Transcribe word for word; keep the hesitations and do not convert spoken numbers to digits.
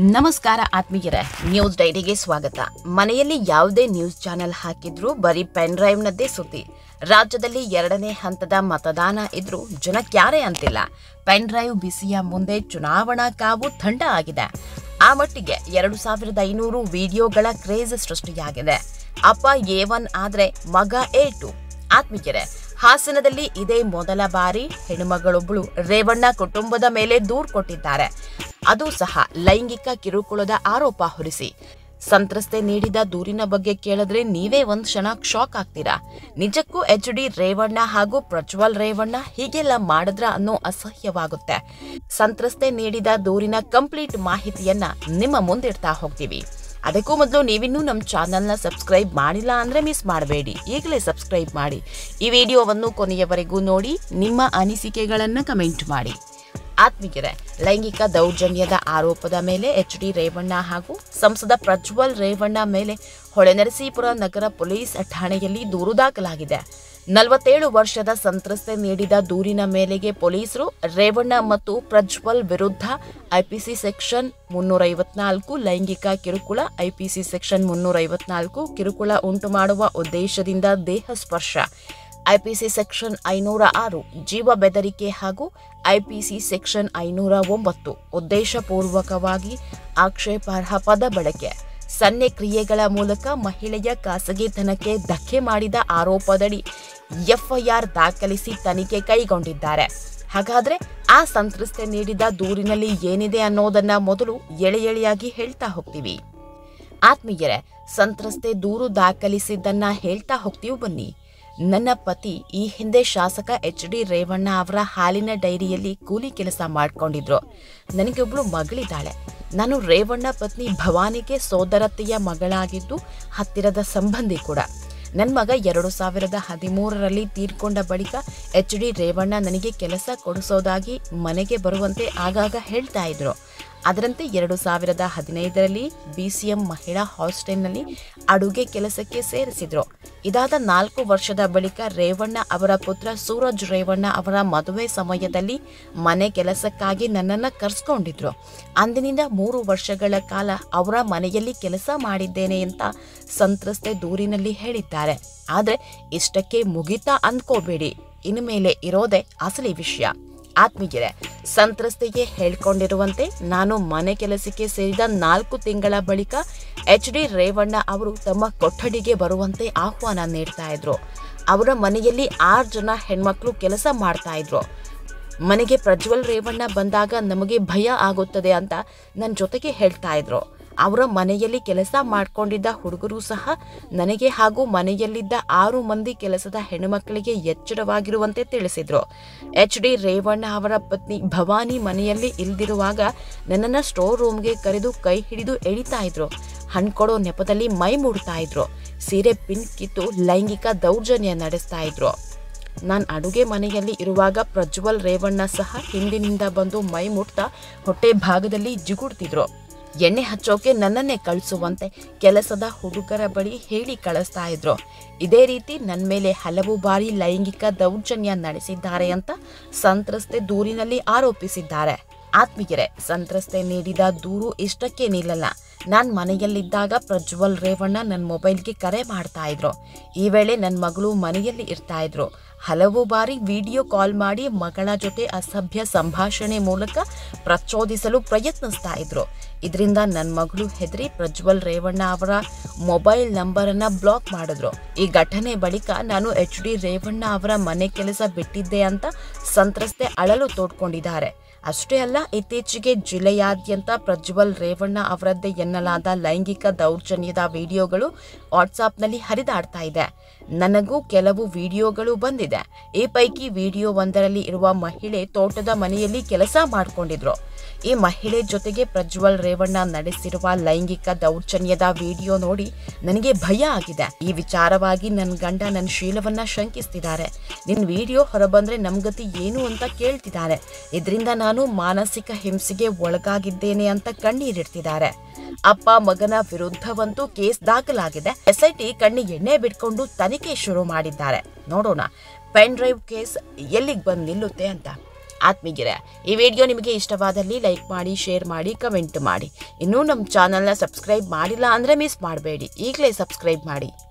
ನಮಸ್ಕಾರ ಆತ್ಮೀಯರೇ, ನ್ಯೂಸ್ ಡೈರಿಗೆ ಸ್ವಾಗತ. ಮನೆಯಲ್ಲಿ ಯಾವುದೇ ನ್ಯೂಸ್ ಚಾನೆಲ್ ಹಾಕಿದ್ರೂ ಬರೀ ಪೆನ್ ಡ್ರೈವ್ ನದ್ದೇ ಸುದ್ದಿ. ರಾಜ್ಯದಲ್ಲಿ ಎರಡನೇ ಹಂತದ ಮತದಾನ ಇದ್ರೂ ಜನಕ್ಯಾರೇ ಅಂತಿಲ್ಲ. ಪೆನ್ ಡ್ರೈವ್ ಬಿಸಿಯ ಮುಂದೆ ಚುನಾವಣಾ ಕಾವು ಥಂಡ ಆಗಿದೆ. ಆ ಮಟ್ಟಿಗೆ ಎರಡು ಸಾವಿರದ ಐನೂರು ವಿಡಿಯೋಗಳ ಕ್ರೇಜ್ ಸೃಷ್ಟಿಯಾಗಿದೆ. ಅಪ್ಪ ಎ ಒನ್ ಆದ್ರೆ ಮಗ ಎ ಟು. ಆತ್ಮೀಯರೇ, ಹಾಸನದಲ್ಲಿ ಇದೇ ಮೊದಲ ಬಾರಿ ಹೆಣ್ಣುಮಗಳೊಬ್ಬಳು ರೇವಣ್ಣ ಕುಟುಂಬದ ಮೇಲೆ ದೂರು ಕೊಟ್ಟಿದ್ದಾರೆ. ಅದು ಸಹ ಲೈಂಗಿಕ ಕಿರುಕುಳದ ಆರೋಪ ಹೊರಿಸಿ. ಸಂತ್ರಸ್ತೆ ನೀಡಿದ ದೂರಿನ ಬಗ್ಗೆ ಕೇಳಿದ್ರೆ ನೀವೇ ಒಂದ್ ಕ್ಷಣ ಶಾಕ್ ಆಗ್ತೀರಾ. ನಿಜಕ್ಕೂ ಎಚ್ ಡಿ ರೇವಣ್ಣ ಹಾಗೂ ಪ್ರಜ್ವಲ್ ರೇವಣ್ಣ ಹೀಗೆಲ್ಲ ಮಾಡಿದ್ರ ಅನ್ನೋ ಅಸಹ್ಯವಾಗುತ್ತೆ. ಸಂತ್ರಸ್ತೆ ನೀಡಿದ ದೂರಿನ ಕಂಪ್ಲೀಟ್ ಮಾಹಿತಿಯನ್ನ ನಿಮ್ಮ ಮುಂದಿಡ್ತಾ ಹೋಗ್ತೀವಿ. ಅದಕ್ಕೂ ಮೊದಲು ನೀವಿನ್ನೂ ನಮ್ಮ ಚಾನಲ್ನ ಸಬ್ಸ್ಕ್ರೈಬ್ ಮಾಡಿಲ್ಲ ಅಂದರೆ ಮಿಸ್ ಮಾಡಬೇಡಿ, ಈಗಲೇ ಸಬ್ಸ್ಕ್ರೈಬ್ ಮಾಡಿ. ಈ ವಿಡಿಯೋವನ್ನು ಕೊನೆಯವರೆಗೂ ನೋಡಿ, ನಿಮ್ಮ ಅನಿಸಿಕೆಗಳನ್ನು ಕಮೆಂಟ್ ಮಾಡಿ. ಆತ್ಮೀಯರೇ, ಲೈಂಗಿಕ ದೌರ್ಜನ್ಯದ ಆರೋಪದ ಮೇಲೆ ಎಚ್ ಡಿ ರೇವಣ್ಣ ಹಾಗೂ ಸಂಸದ ಪ್ರಜ್ವಲ್ ರೇವಣ್ಣ ಮೇಲೆ ಹೊಳೆನರಸೀಪುರ ನಗರ ಪೊಲೀಸ್ ಠಾಣೆಯಲ್ಲಿ ದೂರು ದಾಖಲಾಗಿದೆ. ನಲವತ್ತೇಳು ವರ್ಷದ ಸಂತ್ರಸ್ತೆ ನೀಡಿದ ದೂರಿನ ಮೇಲೆಗೆ ಪೊಲೀಸರು ರೇವಣ್ಣ ಮತ್ತು ಪ್ರಜ್ವಲ್ ವಿರುದ್ಧ ಐಪಿಸಿ ಸೆಕ್ಷನ್ ಮುನ್ನೂರ ಐವತ್ನಾಲ್ಕು ಲೈಂಗಿಕ ಕಿರುಕುಳ, ಐಪಿಸಿ ಸೆಕ್ಷನ್ ಮುನ್ನೂರ ಐವತ್ನಾಲ್ಕು ಕಿರುಕುಳ ಉಂಟು ಮಾಡುವ ಉದ್ದೇಶದಿಂದ ದೇಹ ಸ್ಪರ್ಶ, ಐಪಿಸಿ ಸೆಕ್ಷನ್ ಐನೂರ ಆರು ಜೀವ ಬೆದರಿಕೆ ಹಾಗೂ ಐಪಿಸಿ ಸೆಕ್ಷನ್ ಐನೂರ ಒಂಬತ್ತು ಉದ್ದೇಶಪೂರ್ವಕವಾಗಿ ಆಕ್ಷೇಪಾರ್ಹ ಪದ ಬಳಕೆ, ಸನ್ನೆ ಕ್ರಿಯೆಗಳ ಮೂಲಕ ಮಹಿಳೆಯ ಖಾಸಗಿತನಕ್ಕೆ ಧಕ್ಕೆ ಮಾಡಿದ ಆರೋಪದಡಿ ಎಫ್ಐಆರ್ ದಾಖಲಿಸಿ ತನಿಖೆ ಕೈಗೊಂಡಿದ್ದಾರೆ. ಹಾಗಾದ್ರೆ ಆ ಸಂತ್ರಸ್ತೆ ನೀಡಿದ ದೂರಿನಲ್ಲಿ ಏನಿದೆ ಅನ್ನೋದನ್ನ ಮೊದಲು ಎಳೆ ಎಳೆಯಾಗಿ ಹೇಳ್ತಾ ಹೋಗ್ತೀವಿ. ಆತ್ಮೀಯರೇ, ಸಂತ್ರಸ್ತೆ ದೂರು ದಾಖಲಿಸಿದ್ದನ್ನ ಹೇಳ್ತಾ ಹೋಗ್ತೀವಿ ಬನ್ನಿ. ನನ್ನ ಪತಿ ಈ ಹಿಂದೆ ಶಾಸಕ ಎಚ್ ಡಿ ರೇವಣ್ಣ ಅವರ ಹಾಲಿನ ಡೈರಿಯಲ್ಲಿ ಕೂಲಿ ಕೆಲಸ ಮಾಡ್ಕೊಂಡಿದ್ರು. ನನಗೊಬ್ಳು ಮಗಳಿದ್ದಾಳೆ. ನಾನು ರೇವಣ್ಣ ಪತ್ನಿ ಭವಾನಿಗೆ ಸೋದರತ್ತೆಯ ಮಗಳಾಗಿದ್ದು ಹತ್ತಿರದ ಸಂಬಂಧಿ ಕೂಡ. ನನ್ನ ಮಗ ಎರಡು ಸಾವಿರದ ಹದಿಮೂರರಲ್ಲಿ ತೀರ್ಕೊಂಡ ಬಳಿಕ ಎಚ್ ಡಿ ರೇವಣ್ಣ ನನಗೆ ಕೆಲಸ ಕೊಡಿಸೋದಾಗಿ ಮನೆಗೆ ಬರುವಂತೆ ಆಗಾಗ ಹೇಳ್ತಾ ಇದ್ರು. ಅದರಂತೆ ಎರಡು ಸಾವಿರದ ಹದಿನೈದರಲ್ಲಿ ಬಿಸಿಎಂ ಮಹಿಳಾ ಹಾಸ್ಟೆಲ್ನಲ್ಲಿ ಅಡುಗೆ ಕೆಲಸಕ್ಕೆ ಸೇರಿಸಿದ್ರು. ಇದಾದ ನಾಲ್ಕು ವರ್ಷದ ಬಳಿಕ ರೇವಣ್ಣ ಅವರ ಪುತ್ರ ಸೂರಜ್ ರೇವಣ್ಣ ಅವರ ಮದುವೆ ಸಮಯದಲ್ಲಿ ಮನೆ ಕೆಲಸಕ್ಕಾಗಿ ನನ್ನನ್ನು ಕರೆಸ್ಕೊಂಡಿದ್ರು. ಅಂದಿನಿಂದ ಮೂರು ವರ್ಷಗಳ ಕಾಲ ಅವರ ಮನೆಯಲ್ಲಿ ಕೆಲಸ ಮಾಡಿದ್ದೇನೆ ಅಂತ ಸಂತ್ರಸ್ತೆ ದೂರಿನಲ್ಲಿ ಹೇಳಿದ್ದಾರೆ. ಆದರೆ ಇಷ್ಟಕ್ಕೆ ಮುಗಿತಾ ಅಂದ್ಕೋಬೇಡಿ, ಇನ್ಮೇಲೆ ಇರೋದೇ ಅಸಲಿ ವಿಷಯ. ಆತ್ಮೀಯರೇ, ಸಂತ್ರಸ್ತೆಗೆ ಹೇಳ್ಕೊಂಡಿರುವಂತೆ ನಾನು ಮನೆ ಕೆಲಸಕ್ಕೆ ಸೇರಿದ ನಾಲ್ಕು ತಿಂಗಳ ಬಳಿಕ ಎಚ್ ಡಿ ರೇವಣ್ಣ ಅವರು ತಮ್ಮ ಕೊಠಡಿಗೆ ಬರುವಂತೆ ಆಹ್ವಾನ ನೀಡ್ತಾ ಇದ್ರು. ಅವರ ಮನೆಯಲ್ಲಿ ಆರು ಜನ ಹೆಣ್ಮಕ್ಳು ಕೆಲಸ ಮಾಡ್ತಾ ಇದ್ರು. ಮನೆಗೆ ಪ್ರಜ್ವಲ್ ರೇವಣ್ಣ ಬಂದಾಗ ನಮಗೆ ಭಯ ಆಗುತ್ತದೆ ಅಂತ ನನ್ನ ಜೊತೆಗೆ ಹೇಳ್ತಾ ಇದ್ರು. ಅವರ ಮನೆಯಲ್ಲಿ ಕೆಲಸ ಮಾಡ್ಕೊಂಡಿದ್ದ ಹುಡುಗರು ಸಹ ನನಗೆ ಹಾಗೂ ಮನೆಯಲ್ಲಿದ್ದ ಆರು ಮಂದಿ ಕೆಲಸದ ಹೆಣ್ಣುಮಕ್ಕಳಿಗೆ ಎಚ್ಚರವಾಗಿರುವಂತೆ ತಿಳಿಸಿದ್ರು. ಎಚ್ ಡಿ ರೇವಣ್ಣ ಅವರ ಪತ್ನಿ ಭವಾನಿ ಮನೆಯಲ್ಲಿ ಇಲ್ದಿರುವಾಗ ನನ್ನನ್ನು ಸ್ಟೋರ್ ರೂಮ್ಗೆ ಕರೆದು ಕೈ ಹಿಡಿದು ಎಳಿತಾ ಇದ್ರು. ಹಣ್ಕೊಡೋ ನೆಪದಲ್ಲಿ ಮೈ ಮೂಡ್ತಾ ಇದ್ರು. ಸೀರೆ ಪಿನ್ ಕಿತ್ತು ಲೈಂಗಿಕ ದೌರ್ಜನ್ಯ ನಡೆಸ್ತಾ ಇದ್ರು. ನಾನು ಅಡುಗೆ ಮನೆಯಲ್ಲಿ ಇರುವಾಗ ಪ್ರಜ್ವಲ್ ರೇವಣ್ಣ ಸಹ ಹಿಂದಿನಿಂದ ಬಂದು ಮೈ ಮುಟ್ತಾ ಹೊಟ್ಟೆ ಭಾಗದಲ್ಲಿ ಜಿಗುಡ್ತಿದ್ರು. ಎಣ್ಣೆ ಹಚ್ಚೋಕೆ ನನ್ನನ್ನೇ ಕಳಿಸುವಂತೆ ಕೆಲಸದ ಹುಡುಗರ ಬಳಿ ಹೇಳಿ ಕಳಿಸ್ತಾ ಇದ್ರು. ಇದೇ ರೀತಿ ನನ್ನ ಮೇಲೆ ಹಲವು ಬಾರಿ ಲೈಂಗಿಕ ದೌರ್ಜನ್ಯ ನಡೆಸಿದ್ದಾರೆ ಅಂತ ಸಂತ್ರಸ್ತೆ ದೂರಿನಲ್ಲಿ ಆರೋಪಿಸಿದ್ದಾರೆ. ಆತ್ಮೀಯರೇ, ಸಂತ್ರಸ್ತೆ ನೀಡಿದ ದೂರು ಇಷ್ಟಕ್ಕೆ ನಿಲ್ಲಲ್ಲ. ನಾನು ಮನೆಯಲ್ಲಿದ್ದಾಗ ಪ್ರಜ್ವಲ್ ರೇವಣ್ಣ ನನ್ನ ಮೊಬೈಲ್ಗೆ ಕರೆ ಮಾಡ್ತಾ ಇದ್ರು. ಈ ವೇಳೆ ನನ್ನ ಮಗಳು ಮನೆಯಲ್ಲಿ ಇರ್ತಾ ಇದ್ರು. ಹಲವು ಬಾರಿ ವಿಡಿಯೋ ಕಾಲ್ ಮಾಡಿ ಮಗಳ ಜೊತೆ ಅಸಭ್ಯ ಸಂಭಾಷಣೆ ಮೂಲಕ ಪ್ರಚೋದಿಸಲು ಪ್ರಯತ್ನಿಸ್ತಾ ಇದ್ರು. ಇದರಿಂದ ನನ್ನ ಮಗಳು ಹೆದರಿ ಪ್ರಜ್ವಲ್ ರೇವಣ್ಣ ಅವರ ಮೊಬೈಲ್ ನಂಬರನ್ನು ಬ್ಲಾಕ್ ಮಾಡಿದ್ರು. ಈ ಘಟನೆ ಬಳಿಕ ನಾನು ಎಚ್ ಡಿ ರೇವಣ್ಣ ಅವರ ಮನೆ ಕೆಲಸ ಬಿಟ್ಟಿದ್ದೆ ಅಂತ ಸಂತ್ರಸ್ತೆ ಅಳಲು ತೋಡ್ಕೊಂಡಿದ್ದಾರೆ. ಅಷ್ಟೇ ಅಲ್ಲ, ಇತ್ತೀಚೆಗೆ ಜಿಲ್ಲೆಯಾದ್ಯಂತ ಪ್ರಜ್ವಲ್ ರೇವಣ್ಣ ಅವರದ್ದೇ ಎನ್ನಲಾದ ಲೈಂಗಿಕ ದೌರ್ಜನ್ಯದ ವಿಡಿಯೋಗಳು ವಾಟ್ಸಾಪ್ನಲ್ಲಿ ಹರಿದಾಡ್ತಾ ಇದೆ. ನನಗೂ ಕೆಲವು ವಿಡಿಯೋಗಳು ಬಂದಿದೆ. ಈ ಪೈಕಿ ವಿಡಿಯೋ ಒಂದರಲ್ಲಿ ಇರುವ ಮಹಿಳೆ ತೋಟದ ಮನೆಯಲ್ಲಿ ಕೆಲಸ ಮಾಡಿಕೊಂಡಿದ್ರು. ಈ ಮಹಿಳೆ ಜೊತೆಗೆ ಪ್ರಜ್ವಲ್ ರೇವಣ್ಣ ನಡೆಸಿರುವ ಲೈಂಗಿಕ ದೌರ್ಜನ್ಯದ ವಿಡಿಯೋ ನೋಡಿ ನನಗೆ ಭಯ ಆಗಿದೆ. ಈ ವಿಚಾರವಾಗಿ ನನ್ನ ಗಂಡ ನನ್ನ ಶೀಲವನ್ನ ಶಂಕಿಸ್ತಿದ್ದಾರೆ. ನಿನ್ನ ವಿಡಿಯೋ ಹೊರಬಂದ್ರೆ ನಮ್ಗತಿ ಏನು ಅಂತ ಕೇಳ್ತಿದ್ದಾರೆ. ಇದರಿಂದ ನಾನು ಮಾನಸಿಕ ಹಿಂಸೆಗೆ ಒಳಗಾಗಿದ್ದೇನೆ ಅಂತ ಕಣ್ಣೀರಿಡ್ತಿದ್ದಾರೆ. ಅಪ್ಪ ಮಗನ ವಿರುದ್ಧವಂತೂ ಕೇಸ್ ದಾಖಲಾಗಿದೆ. ಎಸ್ಐಟಿ ಕಣ್ಣಿಗೆ ಎಣ್ಣೆ ಬಿಟ್ಕೊಂಡು ತನಿಖೆ ಶುರು ಮಾಡಿದ್ದಾರೆ. ನೋಡೋಣ ಪೆನ್ ಡ್ರೈವ್ ಕೇಸ್ ಎಲ್ಲಿಗೆ ಬಂದು ನಿಲ್ಲುತ್ತೆ ಅಂತ. ಆತ್ಮೀಗೆರೆ, ಈ ವಿಡಿಯೋ ನಿಮಗೆ ಇಷ್ಟವಾದಲ್ಲಿ ಲೈಕ್ ಮಾಡಿ, ಶೇರ್ ಮಾಡಿ, ಕಮೆಂಟ್ ಮಾಡಿ. ಇನ್ನೂ ನಮ್ಮ ಚಾನಲ್ನ ಸಬ್ಸ್ಕ್ರೈಬ್ ಮಾಡಿಲ್ಲ ಅಂದರೆ ಮಿಸ್ ಮಾಡಬೇಡಿ, ಈಗಲೇ ಸಬ್ಸ್ಕ್ರೈಬ್ ಮಾಡಿ.